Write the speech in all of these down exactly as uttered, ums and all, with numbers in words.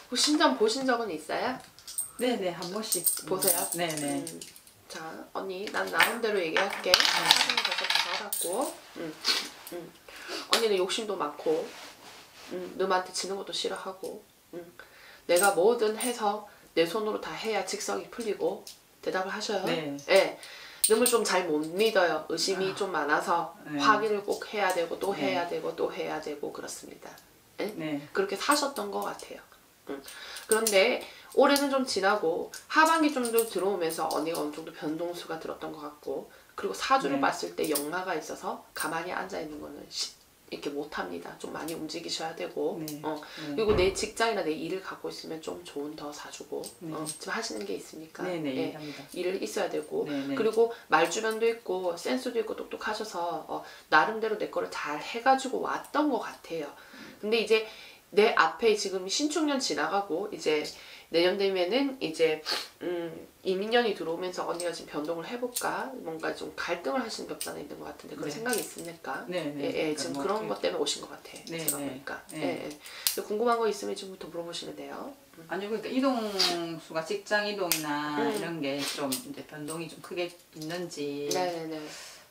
혹시 신전 보신 적은 있어요? 네네, 한 번씩 보세요. 네네. 음, 자, 언니, 난 나름대로 얘기할게. 사진을 벌써 다 받았고, 음, 음. 언니는 욕심도 많고, 음, 남한테 지는 것도 싫어하고, 음. 내가 뭐든 해서 내 손으로 다 해야 직성이 풀리고, 대답을 하셔요. 네. 네. 남을 좀 잘 못 믿어요. 의심이 아, 좀 많아서 네. 확인을 꼭 해야 되고 또 네. 해야 되고 또 해야 되고 그렇습니다. 네? 네. 그렇게 사셨던 것 같아요. 음. 그런데 올해는 좀 지나고 하반기 좀 더 들어오면서 언니가 어느 정도 변동수가 들었던 것 같고, 그리고 사주를 네. 봤을 때 역마가 있어서 가만히 앉아있는 거는 시, 이렇게 못합니다. 좀 많이 움직이셔야 되고, 네. 어. 네. 그리고 내 직장이나 내 일을 갖고 있으면 좀 좋은 더 사주고, 네. 어. 지금 하시는 게 있으니까 네네, 예, 일합니다. 일을 있어야 되고, 네네. 그리고 말주변도 있고 센스도 있고 똑똑하셔서 어, 나름대로 내 거를 잘 해가지고 왔던 것 같아요. 근데 이제 내 앞에 지금 신축년 지나가고 이제 내년 되면은 이제 음, 이민년이 들어오면서 언니가 지금 변동을 해볼까, 뭔가 좀 갈등을 하시는 격단에 있는 것 같은데 그런 네. 생각이 있습니까? 네, 네. 예, 예, 그러니까 지금 뭐 그런 어떻게... 것 때문에 오신 것 같아. 네, 제가 네. 보니까. 네. 예, 예. 궁금한 거 있으면 지금부터 물어보시면 돼요. 음. 아니요, 그러니까 이동수가 직장 이동이나 음. 이런 게 좀 이제 변동이 좀 크게 있는지. 네네네.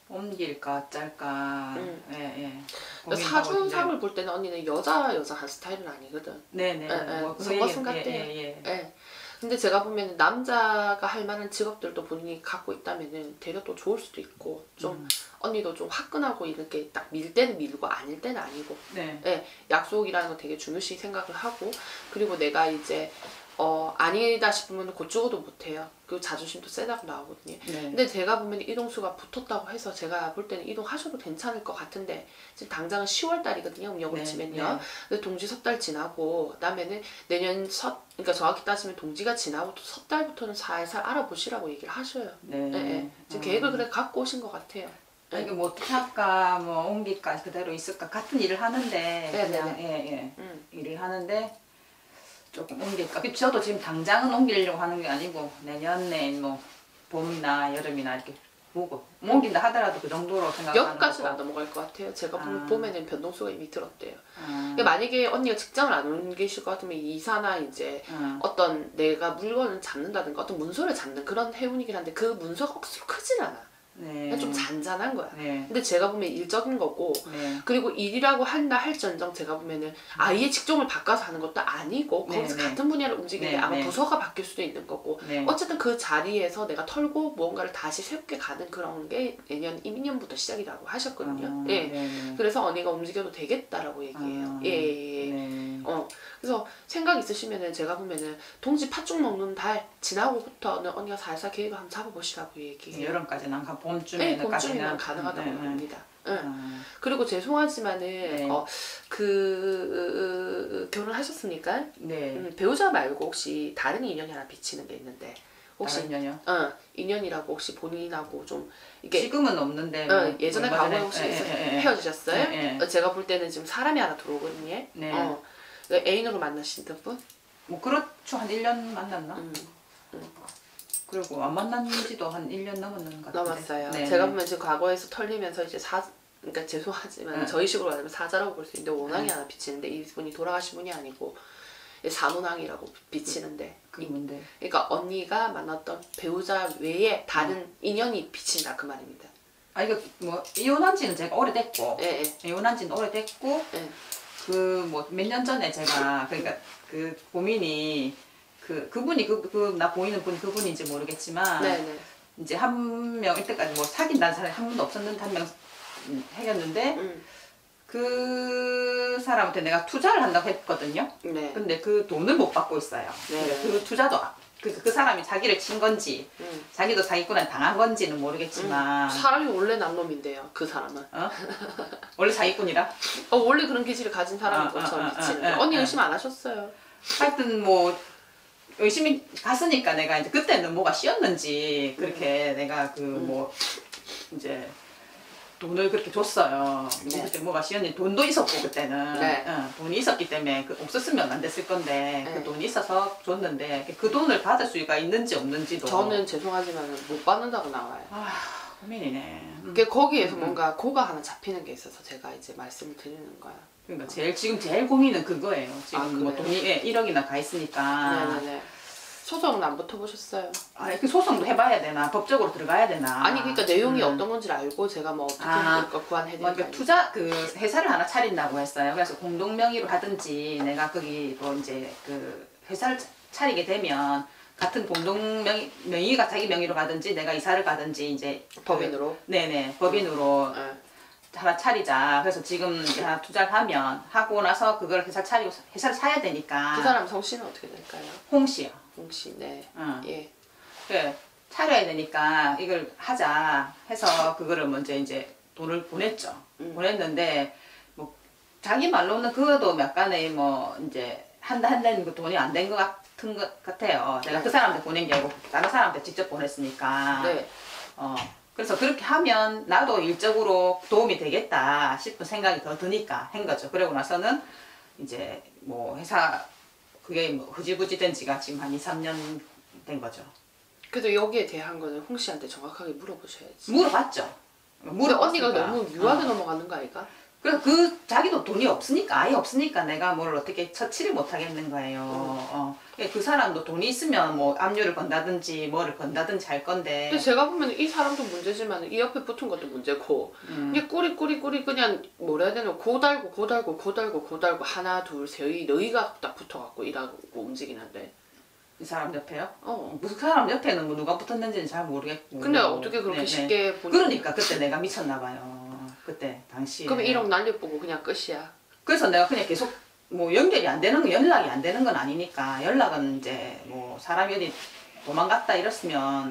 옮길까 짤까. 음. 예, 예. 그러니까 사주상을 볼 때는 언니는 여자 여자 한 스타일은 아니거든. 네네. 예, 예. 뭐 그 성것은 얘기- 같대요. 예, 예, 예. 예. 근데 제가 보면 남자가 할 만한 직업들도 본인이 갖고 있다면은 되려 또 좋을 수도 있고, 좀 음. 언니도 좀 화끈하고 이렇게 딱 밀 때는 밀고 아닐 때는 아니고, 네. 예, 약속이라는 거 되게 중요시 생각을 하고, 그리고 내가 이제 어 아니다 싶으면 곧 죽어도 못해요. 그리고 자존심도 세다고 나오거든요. 네. 근데 제가 보면 이동수가 붙었다고 해서 제가 볼 때는 이동하셔도 괜찮을 것 같은데, 지금 당장은 시월 달이거든요. 음력으로 네, 치면요. 네. 근데 동지 석 달 지나고 그다음에는 내년 첫, 그러니까 정확히 따지면 동지가 지나고 또 석 달부터는 살살 알아보시라고 얘기를 하셔요. 네. 예, 예. 지금 음. 계획을 그래 갖고 오신 것 같아요. 아니, 이게 뭐 어떻게 할까, 뭐 옮길까, 그대로 있을까, 같은 일을 하는데, 네, 그냥, 네, 예, 예. 음. 일을 하는데, 조금 옮길까. 저도 지금 당장은 옮기려고 하는 게 아니고, 내년에 뭐, 봄이나 여름이나 이렇게 보고, 뭐 옮긴다 하더라도 그 정도로 생각하는 여기까지는 안 거고. 넘어갈 것 같아요. 제가 아. 봄에는 변동수가 이미 들었대요. 아. 그러니까 만약에 언니가 직장을 안 옮기실 것 같으면 이사나 이제 아. 어떤 내가 물건을 잡는다든가 어떤 문서를 잡는 그런 해운이긴 한데, 그 문서가 억수로 크진 않아. 네. 좀 잔잔한 거야. 네. 근데 제가 보면 일적인 거고, 네. 그리고 일이라고 한다 할전정 제가 보면은 아예 직종을 바꿔서 하는 것도 아니고, 네, 거기서 네. 같은 분야를 움직이는데 네, 아마 네. 부서가 바뀔 수도 있는 거고, 네. 어쨌든 그 자리에서 내가 털고 무언가를 다시 새롭게 가는 그런 게 내년 이민년부터 시작이라고 하셨거든요. 아, 예. 네네. 그래서 언니가 움직여도 되겠다라고 얘기해요. 아, 예, 예, 예. 네. 어, 그래서 생각 있으시면은 제가 보면은 동지 팥죽 먹는 달 지나고부터는 언니가 살살 계획을 한번 잡아보시라고 얘기해요. 여름까지는 한 네, 봄쯤에는 봄쯤이면 가능하다고 네, 네. 합니다. 응. 아, 그리고 죄송하지만은 네. 어, 그 결혼하셨습니까? 네. 음, 배우자 말고 혹시 다른 인연이 하나 비치는 게 있는데, 혹시 다른 년요? 어, 인연이라고 혹시 본인하고 좀 이게 지금은 없는데 어, 뭐 예전에 얼마 과거에 전에- 혹시 예, 있어- 예, 예. 헤어지셨어요? 예, 예. 어, 제가 볼 때는 지금 사람이 하나 들어오거든요. 네. 어, 그 애인으로 만나신 분? 뭐 그렇죠. 한 일 년 만났나? 음, 그리고 안 만난 지도 한 일 년 넘었는 것 같은데. 넘었어요. 네. 제가 보면 지금 과거에서 털리면서 이제 사, 그러니까 죄송하지만 네. 저희 식으로 말하면 사자라고 볼 수 있는데 원앙이 네. 하나 비치는데, 이분이 돌아가신 분이 아니고 사문왕이라고 비치는데, 그게 뭔데? 그러니까 언니가 만났던 배우자 외에 다른 인연이 비친다 그 말입니다. 아 이거 뭐 이혼한 지는 제가 오래됐고, 예, 예, 이혼한 지는 오래됐고, 예. 그 뭐 몇 년 전에 제가 그러니까 그 고민이 그 그분이 그 그 나 보이는 분이 그분인지 모르겠지만, 네, 네. 이제 한 명 이때까지 뭐 사귄다는 사람이 한 번도 없었는데 한 명 해겼는데, 음, 그 사람한테 내가 투자를 한다고 했거든요. 네. 근데 그 돈을 못 받고 있어요. 네. 그러니까 그 투자도 그, 그 사람이 자기를 친 건지, 음. 자기도 사기꾼한테 당한 건지는 모르겠지만, 음, 사람이 원래 남놈인데요. 그 사람은. 어? 원래 사기꾼이라? 어, 원래 그런 기질을 가진 사람인 아, 것처럼 아, 아, 비치는데, 아, 언니 아. 의심 안 하셨어요? 하여튼 뭐 열심히 갔으니까 내가 이제 그때는 뭐가 씌었는지 그렇게 내가 그 뭐 이제 돈을 그렇게 줬어요. 네. 그때 뭐가 씌었는지 돈도 있었고 그때는 네. 응, 돈이 있었기 때문에 그 없었으면 안 됐을 건데 네. 그 돈이 있어서 줬는데 그 돈을 받을 수가 있는지 없는지도 저는 죄송하지만 못 받는다고 나와요. 아, 고민이네. 음. 그게 거기에서 음. 뭔가 고가 하나 잡히는 게 있어서 제가 이제 말씀을 드리는 거야. 그러니까 제일 지금 제일 고민은 그거예요. 지금 아, 뭐 그래요? 돈이 예, 일억이나 가 있으니까. 네네네. 소송은 안 붙어보셨어요? 아니 그 소송도 해봐야 되나? 법적으로 들어가야 되나? 아니 그러니까 내용이 음. 어떤 건지 알고 제가 뭐 어떻게 아, 해드릴까 구안해드릴까. 뭐 이렇게 투자 그 회사를 하나 차린다고 했어요. 그래서 공동 명의로 하든지 내가 거기 뭐 이제 그 회사를 차- 차리게 되면 같은 공동 명의 명의가 자기 명의로 가든지 내가 이사를 가든지 이제 그- 법인으로? 네네 법인으로 네. 하나 차리자. 그래서 지금 이제 하나 투자를 하면 하고 나서 그걸 회사 차리고 회사를 사야 되니까. 그 사람 성씨는 어떻게 될까요? 홍씨요. 홍씨. 네. 응. 예. 그래 차려야 되니까 이걸 하자 해서 그거를 먼저 이제 돈을 보냈죠. 음. 보냈는데 뭐 자기 말로는 그것도 약간의 뭐 이제 한다 한다는 그 돈이 안 된 것 같은 것 같아요. 내가 그 사람한테 보낸 게 아니고 다른 사람한테 직접 보냈으니까. 네. 어 그래서 그렇게 하면 나도 일적으로 도움이 되겠다 싶은 생각이 더 드니까 한 거죠. 그러고 나서는 이제 뭐 회사 그게 뭐 흐지부지 된 지가 지금 한 이, 삼 년 된 거죠. 그래도 여기에 대한 거는 홍씨한테 정확하게 물어보셔야지. 물어봤죠. 근데 언니가 물어봤으니까. 너무 유하게 어. 넘어가는 거 아이가? 그래서 그 자기도 돈이 없으니까 아예 없으니까 내가 뭘 어떻게 처치를 못 하겠는 거예요. 어. 그 사람도 돈이 있으면 뭐 압류를 건다든지 뭐를 건다든지 할 건데. 근데 제가 보면 이 사람도 문제지만 이 옆에 붙은 것도 문제고 음. 이게 꾸리 꾸리 꾸리 그냥 뭐라 해야 되나 고달고 고달고 고달고 고달고 하나 둘셋 너희가 딱 붙어갖고 일하고 움직이는데 이 사람 옆에요? 어. 무슨 사람 옆에는 뭐 누가 붙었는지는 잘 모르겠고. 근데 어떻게 그렇게 네네. 쉽게 보니 그러니까 그때 내가 미쳤나 봐요. 그때 당시에. 그러면 일억 날려보고 그냥 끝이야. 그래서 내가 그냥 계속 뭐 연결이 안 되는 거 연락이 안 되는 건 아니니까 연락은 이제 뭐 사람이 어디 도망갔다 이랬으면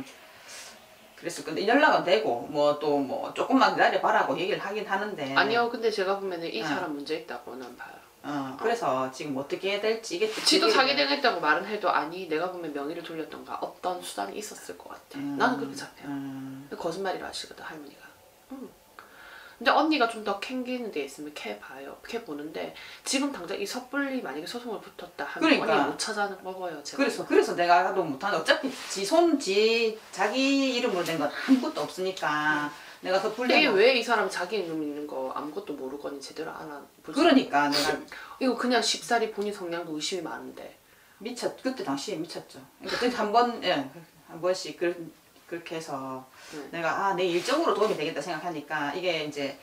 그랬을 건데 연락은 되고 뭐 또 뭐 조금만 기다려봐라고 얘기를 하긴 하는데. 아니요 근데 제가 보면은 이 응. 사람 문제 있다고는 봐요. 어 그래서 지금 어떻게 해야 될지 이게 지도 되게- 사기 당했다고 말은 해도 아니 내가 보면 명의를 돌렸던가 어떤 수단이 있었을 것 같아. 음, 나는 그렇게 생각해요. 음, 거짓말이라 하시거든 할머니가. 응. 근데 언니가 좀 더 캥기는 데 있으면 캐 봐요. 캐 보는데 지금 당장 이 섣불리 만약에 소송을 붙었다 하면 그러니까. 언니 못 찾아는 먹어요. 제가. 그래서 그래서 내가 하도 못하는 어차피 지 손 지 자기 이름으로 된 건 아무것도 없으니까 내가 더 근데 불리해. 왜 이 사람 자기 이름 있는 거 아무것도 모르거니 제대로 안 하고. 그러니까 내가 이거 그냥 쉽사리 본인 성향도 의심이 많은데. 미쳤 그때 당시에 미쳤죠. 그러니까 한번 예, 한 번씩 그, 그렇게 해서 응. 내가 아 내 일적으로 도움이 되겠다 생각하니까 이게 이제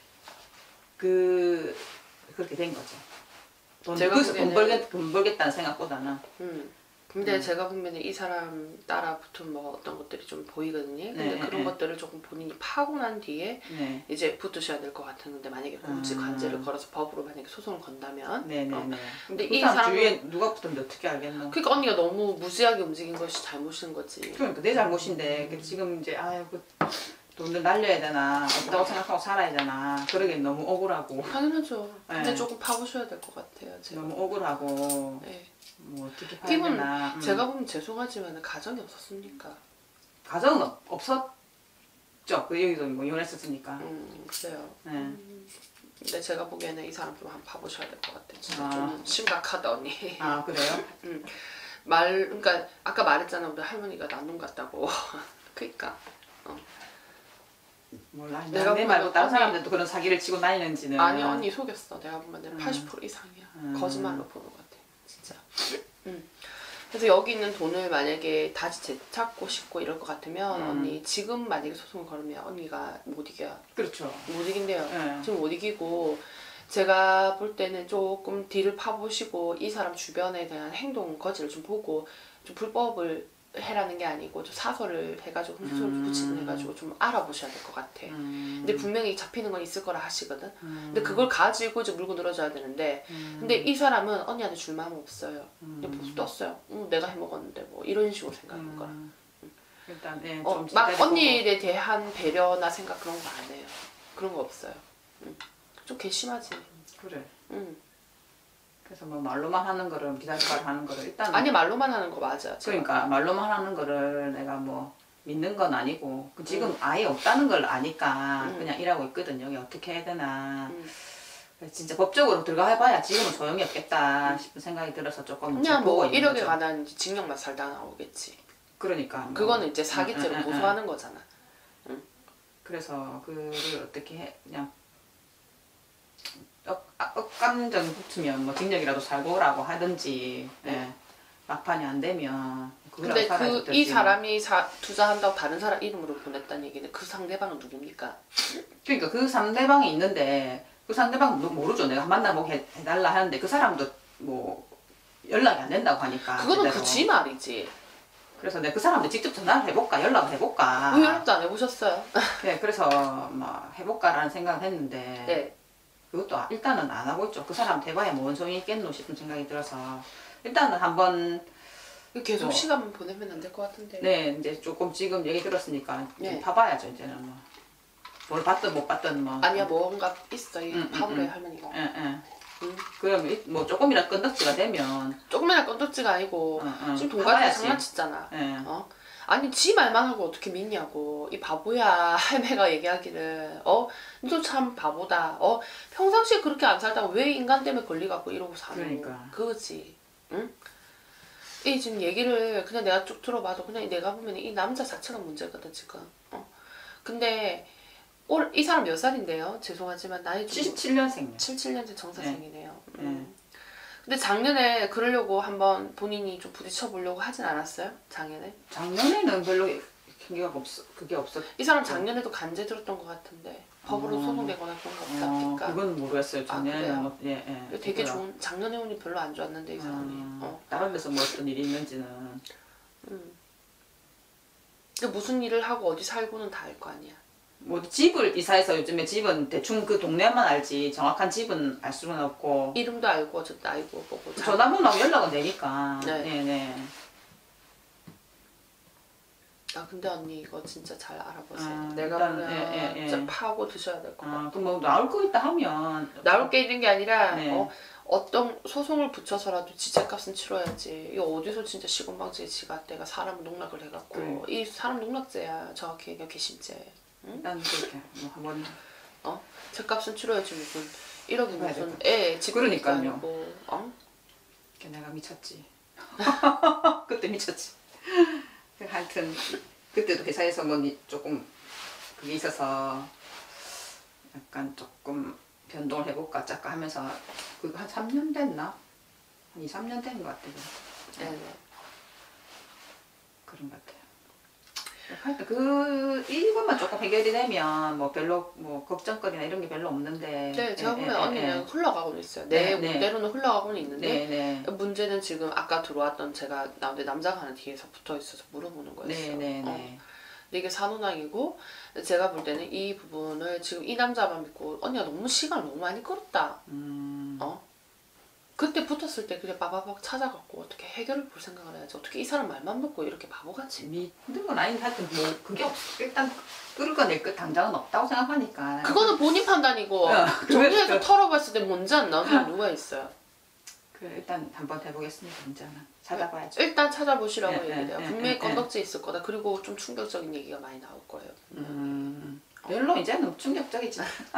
그 그렇게 된 거죠. 돈, 제가 거기서 돈 보기에는- 벌겠 돈 벌겠다는 생각보다는. 음. 근데 음. 제가 보면 이 사람 따라 붙은 뭐 어떤 것들이 좀 보이거든요. 근데 네, 그런 네. 것들을 조금 본인이 파고 난 뒤에 네. 이제 붙으셔야 될 것 같았는데 만약에 공직 음. 관제를 걸어서 법으로 만약에 소송을 건다면 네네네. 어. 근데 그 이 사람 사람은 주위에 누가 붙었는데 어떻게 알겠노? 그러니까 언니가 너무 무지하게 움직인 것이 잘못인 거지. 그러니까 내 잘못인데 그 지금 이제 아유 그 돈을 날려야 되나 없다고 생각하고 살아야 되나 그러긴 너무 억울하고 당연하죠. 근데 네. 조금 파보셔야 될 것 같아요. 제가. 너무 억울하고 네. 뭐 어떻게 해야 팀은 되나. 음. 제가 보면 죄송하지만 가정이 없었습니까? 가정은 없- 없었죠. 그 여기도 뭐 이혼했었으니까. 음 그래요. 네. 음, 근데 제가 보기에는 이 사람 좀 한번 봐보셔야 될 것 같아요. 진짜 아. 좀 심각하다 언니. 아 그래요? 음, 말 그러니까 아까 말했잖아 우리 할머니가 나눔 같다고. 그러니까 몰라. 내가 내가 내 보면 말고 다른 언니- 사람들도 그런 사기를 치고 다니는지는. 아니 언니 속였어. 내가 보면 음. 팔십 퍼센트 이상이야. 음. 거짓말로 보는 것 같아. 진짜. 음. 그래서 여기 있는 돈을 만약에 다시 되찾고 싶고 이럴 것 같으면 음. 언니 지금 만약에 소송을 걸으면 언니가 못 이겨요. 그렇죠. 못 이긴대요. 네. 지금 못 이기고 제가 볼 때는 조금 뒤를 파보시고 이 사람 주변에 대한 행동 거지를 좀 보고 좀 불법을 해라는 게 아니고 좀 사설을 해가지고 흠소를 음. 붙이는 해가지고 좀 알아보셔야 될 것 같아. 음. 근데 분명히 잡히는 건 있을 거라 하시거든. 음. 근데 그걸 가지고 이제 물고 늘어져야 되는데 음. 근데 이 사람은 언니한테 줄 마음 없어요. 그냥 음. 떴어요. 응, 내가 해먹었는데 뭐 이런 식으로 생각하는 거라. 음. 일단 예, 어, 좀 막 기다려보고. 언니에 대한 배려나 생각 그런 거 안 해요. 그런 거 없어요. 응. 좀 괘씸하지. 그래. 응. 그래서 뭐 말로만 하는 거를 기다려봐라 하는 거를 일단 아니 말로만 하는 거 맞아. 제가. 그러니까 말로만 하는 거를 내가 뭐 믿는 건 아니고 그 지금 아예 없다는 걸 아니까 음. 그냥 일하고 있거든요. 이게 어떻게 해야 되나. 음. 그래서 진짜 법적으로 들어가 해봐야 지금은 소용이 없겠다 싶은 생각이 들어서 조금 이제 그냥 보고 뭐 있는 일억에 거죠. 관한 징역만 살다 나오겠지. 그러니까 뭐. 그거는 이제 사기죄로 응, 응, 응, 고소하는 거잖아. 응. 그래서 그를 어떻게 해 그냥 억, 아, 억감정 붙으면 뭐 징역이라도 살고 오라고 하든지 네. 예. 막판이 안 되면 그거라도 근데 살아야 그 이 사람이 사, 투자한다고 다른 사람 이름으로 보냈다는 얘기는 그 상대방은 누굽니까? 그러니까 그 상대방이 있는데 그 상대방 모르죠. 내가 만나보게 해- 해달라 하는데 그 사람도 뭐 연락이 안 된다고 하니까 그거는 제대로. 그지 말이지. 그래서 내가 그 사람한테 직접 전화를 해볼까 연락을 해볼까. 왜 연락도 안 해보셨어요? 네, 그래서 막 해볼까라는 생각을 했는데 네. 그것도 일단은 안 하고 있죠. 그 사람 대봐야 뭔 소용이 있겠노 싶은 생각이 들어서 일단은 한번 계속 뭐, 시간만 보내면 안 될 것 같은데. 네 이제 조금 지금 얘기 들었으니까 네. 좀 봐봐야죠 이제는 뭐. 뭘 봤든 못 봤든 뭐. 아니야 뭔가 있어. 이 응, 밥을 응, 해 할머니가. 예, 예. 응. 그러면 이- 뭐 조금이라도 건덕지가 되면 조금이나 건덕지가 아니고 응, 응. 지금 동갑이 봐야지. 장난치잖아. 예. 어? 아니 지 말만 하고 어떻게 믿냐고. 이 바보야. 할매가 얘기하기를 어? 너 참 바보다. 어? 평상시에 그렇게 안 살다가 왜 인간 때문에 걸려갖고 이러고 사노. 그러니까. 그거지. 응? 이 지금 얘기를 그냥 내가 쭉 들어봐도 그냥 내가 보면 이 남자 자체가 문제거든 지금. 어? 근데 올, 이 사람 몇 살인데요? 죄송하지만 나이 좀 칠십칠 년생이요. 칠십칠 년생 정사생이네요. 네. 음. 근데 작년에 그러려고 한번 본인이 좀 부딪혀 보려고 하진 않았어요? 작년에? 작년에는 별로 경기가 없어 그게 없었. 이 사람 작년에도 간제 들었던 것 같은데 법으로 어. 소송되거나 그런 거 어, 없답니까? 그건 모르겠어요. 작년에는 그래요? 뭐, 예, 예. 되게 그거라. 좋은 작년에 운이 별로 안 좋았는데 이 사람이. 음, 어. 다른 데서 뭐 어떤 일이 있는지는 음. 근데 무슨 일을 하고 어디 살고는 다 알 거 아니야. 뭐 집을 이사해서 요즘에 집은 대충 그 동네만 알지 정확한 집은 알 수는 없고 이름도 알고 어쨌든 알고 보고. 자- 전화번호하고 연락은 되니까. 네. 네, 네. 아 근데 언니 이거 진짜 잘 알아보세요. 아, 내가 일단, 보면 예, 예, 예. 진짜 파고 드셔야 될 것 같아. 아, 그뭐 나올 거 있다 하면 나올 게 있는 게 아니라 네. 어, 어떤 소송을 붙여서라도 지체값은 치러야지. 이거 어디서 진짜 시건방지게 지가 내가 사람 농락을 해갖고 그래. 이 사람 농락죄야. 정확히 얘기하면 개심죄. 응? 일단 그렇게 뭐 한번 어? 제값은 치러야지 무슨 일억이 해봐야 무슨 될 애 집 그러니까요. 아니고 어? 내가 미쳤지. 그때 미쳤지. 하여튼 그때도 회사에서 뭐 니- 조금 그게 있어서 약간 조금 변동을 해볼까 짝까 하면서 그거 한 삼 년 됐나? 한 이, 삼 년 된 것 같아요. 네네. 그런 것 같아요. 하여튼 그 이것만 조금 해결이 되면 뭐 별로 뭐 걱정거리나 이런 게 별로 없는데. 네, 제가 예, 보면 예, 언니는 예. 흘러가고는 있어요. 내 네, 네. 문대로는 흘러가고는 있는데 네, 네. 문제는 지금 아까 들어왔던 제가 나한테 남자가 하나 뒤에서 붙어 있어서 물어보는 거였어요. 네, 네, 어. 네. 근데 이게 산후낭이고 제가 볼 때는 이 부분을 지금 이 남자만 믿고 언니가 너무 시간을 너무 많이 끌었다. 음. 어? 그때 붙었을 때 그냥 빠바박 찾아갖고 어떻게 해결을 볼 생각을 해야지. 어떻게 이 사람 말만 믿고 이렇게 바보같이. 믿는 건 아닌데 하여튼 뭐 그게 없 일단 끌어낼 것 당장은 없다고 생각하니까. 그거는 본인 판단이고 어, 정리해서 그래. 털어봤을 때 문제 안 나온 사람 누가 있어요. 그래 일단 한번 해보겠습니다. 문제는 찾아봐야죠. 일단 찾아보시라고 예, 얘기해요. 예, 분명히 예, 건덕지 있을 거다. 그리고 좀 충격적인 얘기가 많이 나올 거예요. 음, 별로 이제는 충격적이지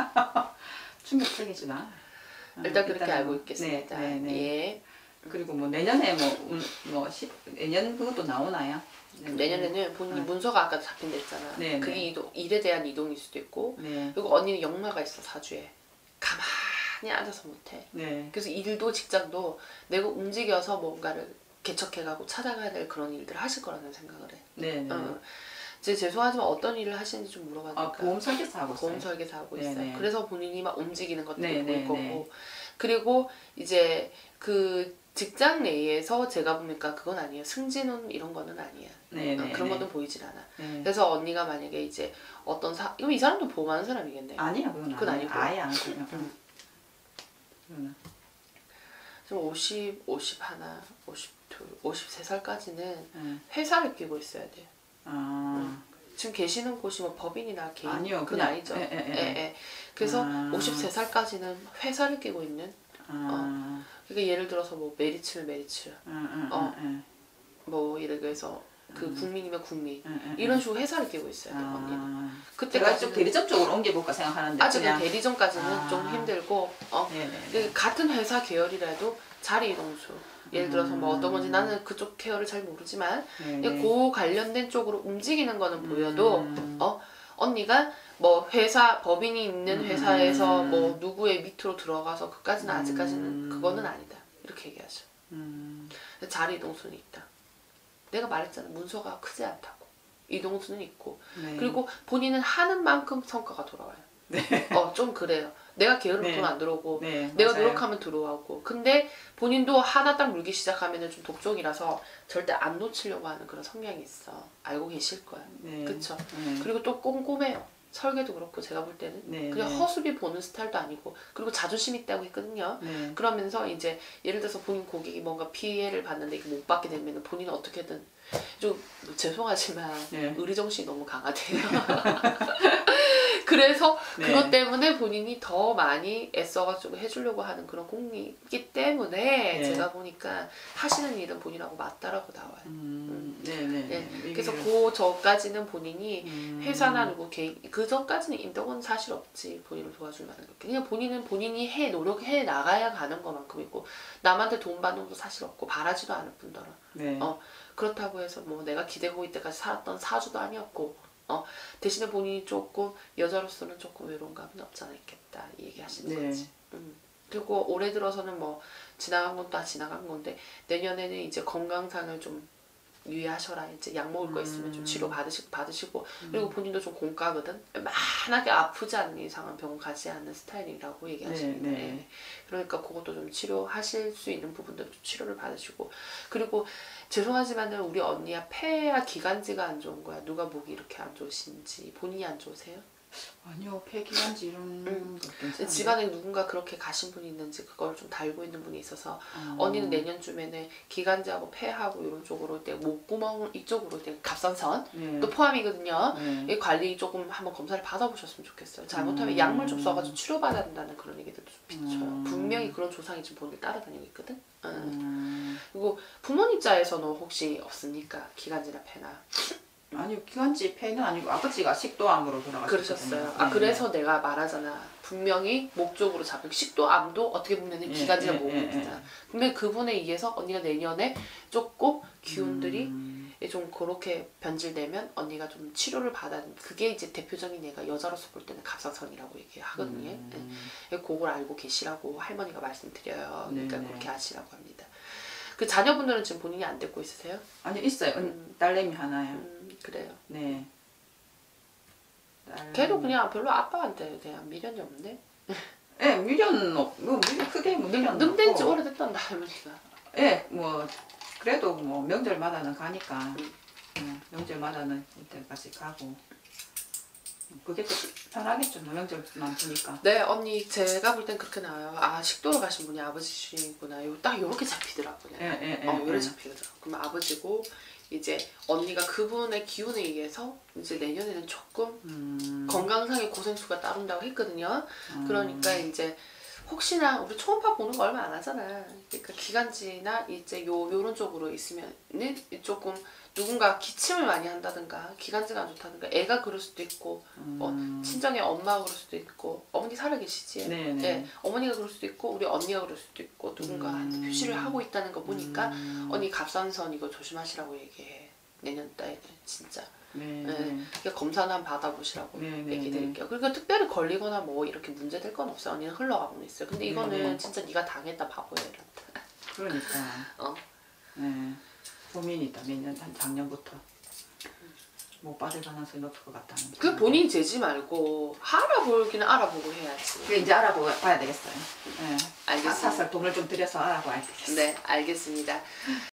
충격적이지 나. 일단 그렇게 일단은 알고 뭐, 있겠습니다. 네, 네, 네. 예. 그리고 뭐 내년에 뭐, 음, 뭐 시, 내년 그것도 나오나요? 내년에는 본인 네. 문서가 아까 잡힌다 했잖아. 네, 그게 네. 이동, 일에 대한 이동일 수도 있고 네. 그리고 언니는 역마가 있어 사주에. 가만히 앉아서 못해. 네. 그래서 일도 직장도 내가 움직여서 뭔가를 개척해가고 찾아가야 될 그런 일들을 하실 거라는 생각을 해. 네. 네. 어. 이제 죄송하지만 어떤 일을 하시는지 좀 물어봐도 아, 될까요? 보험 설계사 하고 있어요. 보험 설계사 하고 있어요. 네네. 그래서 본인이 막 움직이는 것들이 네, 보일 네, 거고 네. 그리고 이제 그 직장 내에서 제가 보니까 그건 아니에요. 승진운 이런 거는 아니야. 네, 어, 네, 그런 네. 것도 보이질 않아. 네. 그래서 언니가 만약에 이제 어떤 사 이거 이 사람도 보험하는 사람이겠네. 아니야 그건, 그건 아니야. 아니고. 아예 안 그냥. 음. 그거는. 지금 오십, 오십 하나, 오십이, 오십세 살까지는 네. 회사를 끼고 있어야 돼요. 아. 지금 계시는 곳이 뭐 법인이나 개인 아니요, 그건 그냥- 아니죠. 예, 예, 예. 예, 예. 그래서 아. 오십세 살까지는 회사를 끼고 있는 아. 그러니까 예를 들어서 뭐 메리츠면 메리츠 아, 아, 어. 아, 아. 뭐 예를 들어서 그 음. 국민이면 국민 아, 아, 이런 식으로 회사를 끼고 있어야 돼요. 아. 언니는. 제가 좀 그때까지는 대리점 쪽으로 옮겨볼까 생각하는데 아직은 그냥. 대리점까지는 아. 좀 힘들고 어 네네. 그 같은 회사 계열이라도 자리 이동수 예를 들어서 뭐 어떤 건지 나는 그쪽 계열을 잘 모르지만 네네. 그 관련된 쪽으로 움직이는 거는 보여도 음. 어 언니가 뭐 회사 법인이 있는 회사에서 음. 뭐 누구의 밑으로 들어가서 그까지는 아직까지는 음. 그거는 아니다 이렇게 얘기하죠. 음. 자리 이동수는 있다. 내가 말했잖아. 문서가 크지 않다고. 이동수는 있고 네. 그리고 본인은 하는 만큼 성과가 돌아와요. 네. 어, 좀 그래요. 내가 게으르면 네. 돈 안 들어오고 네, 내가 맞아요. 노력하면 들어오고 근데 본인도 하나 딱 물기 시작하면 좀 독종이라서 절대 안 놓치려고 하는 그런 성향이 있어. 알고 계실 거야. 네. 그쵸? 네. 그리고 또 꼼꼼해요. 설계도 그렇고 제가 볼 때는 네, 그냥 네. 허수비 보는 스타일도 아니고 그리고 자존심 있다고 했거든요. 네. 그러면서 이제 예를 들어서 본인 고객이 뭔가 피해를 봤는데 이게 못 받게 되면 본인은 어떻게든 좀 죄송하지만 네. 의리정신이 너무 강하대요. 그래서 네. 그것 때문에 본인이 더 많이 애써가지고 해주려고 하는 그런 공이기 때문에 네. 제가 보니까 하시는 일은 본인하고 맞다라고 나와요. 음. 네네. 네. 그래서 그 전까지는 본인이 음. 회사나 누구 개인 그 전까지는 인덕은 사실 없지. 본인을 도와줄 만한 게 그냥 본인은 본인이 해 노력해 나가야 가는 것만큼이고 남한테 돈 받는 것도 사실 없고 바라지도 않을 뿐더러 네. 어 그렇다고 해서 뭐 내가 기대고 이때까지 살았던 사주도 아니었고 어 대신에 본인이 조금 여자로서는 조금 외로운 감이 없지 않아 있겠다 이 얘기하시는 네. 거지. 음. 그리고 올해 들어서는 뭐 지나간 건 다 지나간 건데 내년에는 이제 건강상을 좀 유의하셔라. 이제 약 먹을 거 있으면 좀 치료 받으시고 받으시고 그리고 본인도 좀 공과거든. 만하게 아프지 않는 이상은 병원 가지 않는 스타일이라고 얘기하시는데 네, 네. 그러니까 그것도 좀 치료하실 수 있는 부분들 좀 치료를 받으시고 그리고 죄송하지만은 우리 언니야 폐와 기관지가 안 좋은 거야. 누가 목이 이렇게 안 좋으신지 본인이 안 좋으세요? 아니요, 폐기관지 이런 음. 거 괜찮아요. 집안에 누군가 그렇게 가신 분이 있는지 그걸 좀 달고 있는 분이 있어서 어. 언니는 내년쯤에는 기관지하고 폐하고 이런 쪽으로 이제 목구멍 이쪽으로 이제 갑상선 네. 또 포함이거든요. 네. 이 관리 조금 한번 검사를 받아보셨으면 좋겠어요. 잘못하면 음. 약물 좀 써가지고 치료받아야 된다는 그런 얘기들도 좀 비춰요. 음. 분명히 그런 조상이 지금 본인을 따라다니고 있거든. 응. 음. 그리고 부모님 자에서는 혹시 없습니까? 기관지나 폐나. 아니요, 기관지 폐는 아니고 아버지가 식도암으로 돌아가셨거든요. 그러셨어요. 아 네. 그래서 내가 말하잖아. 분명히 목 쪽으로 잡힌 식도암도 어떻게 보면은 예, 기관지가 예, 목으로 예, 있잖아. 근데 그분에 의해서 언니가 내년에 조금 기운들이 음. 좀 그렇게 변질되면 언니가 좀 치료를 받아. 그게 이제 대표적인 얘가 여자로서 볼 때는 갑상선이라고 얘기하거든요. 음. 네. 그걸 알고 계시라고 할머니가 말씀드려요. 그러니까 네네. 그렇게 하시라고 합니다. 그 자녀분들은 지금 본인이 안 데리고 있으세요? 아니요, 있어요. 음. 딸내미 하나요. 음, 그래요. 네. 딸... 걔도 그냥 별로 아빠한테 대한 미련이 없네. 예, 미련 없, 뭐 미련 크게 뭐 미련 능 된 지 없고. 오래됐단다 할머니가. 예, 뭐 그래도 뭐 명절마다는 가니까 음. 음, 명절마다는 이때까지 가고 그게 또 편하겠죠. 뭐 명절만 보니까. 네 언니 제가 볼 땐 그렇게 나와요. 아 식도로 가신 분이 아버지시구나. 요, 딱 요렇게 잡히더라고요. 예, 예, 예, 어 요렇게 예. 잡히더라고. 그럼 아버지고 이제 언니가 그분의 기운에 의해서 이제 내년에는 조금 음. 건강상의 고생수가 따른다고 했거든요. 음. 그러니까 이제 혹시나 우리 초음파 보는 거 얼마 안 하잖아. 그러니까 기관지나 이제 요 요런 쪽으로 있으면은 조금 누군가 기침을 많이 한다든가 기관지가 안 좋다든가 애가 그럴 수도 있고 음. 어, 친정의 엄마가 그럴 수도 있고 어머니 살아계시지? 네네. 네, 어머니가 그럴 수도 있고 우리 언니가 그럴 수도 있고 누군가한테 음. 표시를 하고 있다는 거 보니까 음. 언니 갑상선 이거 조심하시라고 얘기해. 내년 달에 진짜. 네. 네. 네. 그러니까 검사는 한번 받아보시라고 네, 네, 얘기 네. 드릴게요. 그러니까 특별히 걸리거나 뭐 이렇게 문제될 건 없어요. 언니는 흘러가고는 있어요. 근데 이거는 네, 네. 진짜 네가 당했다 바보야 이런다. 그러니까. 어. 네. 고민이다. 매년 한 작년부터 못 받을 가능성이 높을 것 같다는. 그 본인 재지 말고 알아보기는 알아보고 해야지. 그 이제 알아봐야 되겠어요. 네. 알겠습니다. 사설 돈을 좀 들여서 알아봐야 되겠어요. 네, 알겠습니다.